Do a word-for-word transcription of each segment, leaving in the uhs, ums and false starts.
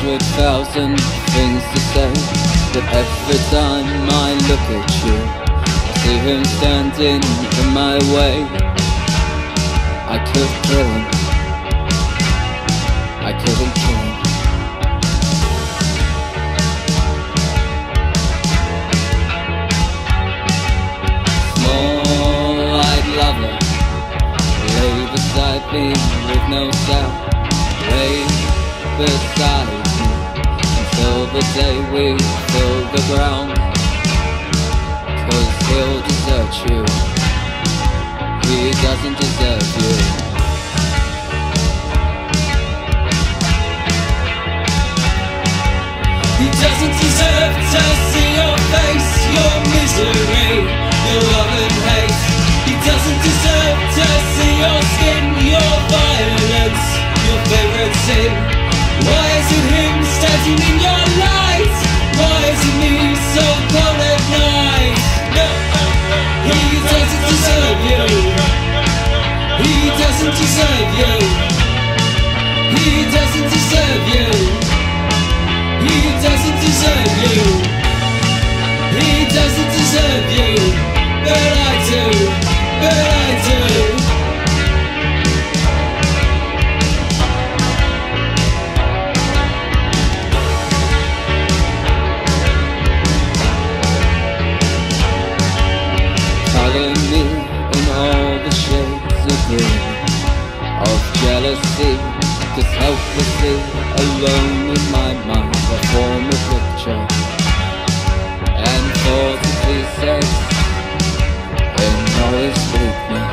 hundred thousand things to say, but every time I look at you, I see him standing in my way. I could kill him, I couldn't kill him. Small-eyed lover, lay beside me with no sound. Lay beside me until the day we fill the ground. 'Cause he'll desert you, he doesn't deserve you. He doesn't deserve to see your face, your misery, your love and hate. He doesn't deserve to see your skin, your violence, your favorite sin. Why is it him standing in your light? Why is it me so cold at night? No, he doesn't deserve you. He doesn't deserve you. He doesn't deserve you. He doesn't deserve you. He doesn't deserve you. But I do, but I do. Color me in all the shades of green, of jealousy, 'cause helplessly alone in my mind I form a picture and fall to pieces in all its bleakness.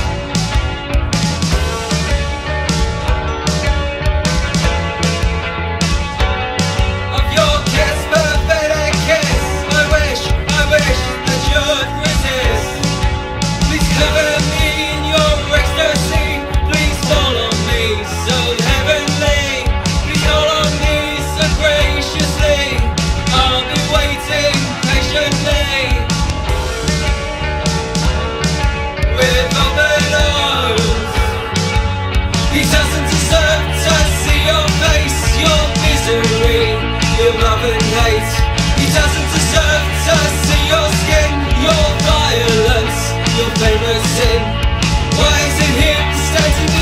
Of your kiss, perfect kiss, I wish, I wish that you'd resist. Please cover me in your ecstasy, please follow me so heavenly. Please hold on me so graciously, I'll be waiting patiently. With open arms, he doesn't deserve to see your face, your misery, your love and hate. He doesn't deserve to see your skin, your violence, your favorite sin. Why is it him standing